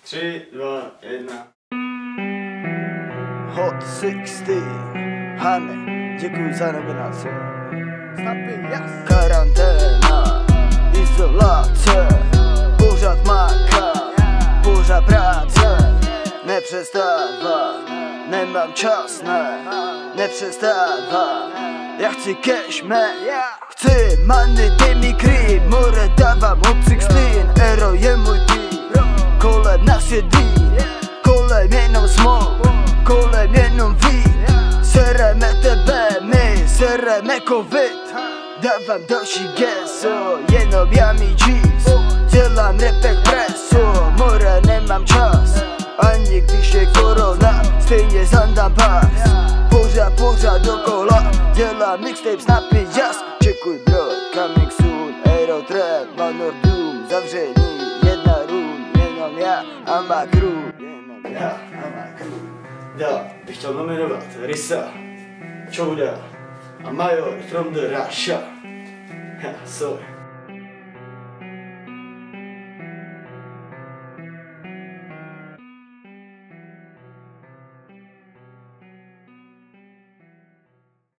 3, 2, 1. Hot 16, Hany, děkuji za nominaci. Karanténa, izolace, pořád makám, pořád práce, nepřestává, nemám čas, nepřestává. Já chci cash, man, chci money, dej mi cream, more dávám hot 16, Ero je můj tým, kolem nás je dým, kolem jenom smoke, kolem jenom weed, sereme tebe, my sereme covid, dávám další gesso, jenom já mi cheese, dělám repek preso, more nemám čas, ani když je korona, stejně zandám pás, pořád dokola, dělám mixtape, snapy, jas, čekuj bro, coming soon, Aero trap, Manor Doom, zavření, jedna room, jenom já a má crew, Dál bych chtěl nominovat Rysa, Čouda a Major from the Russia. Sorry.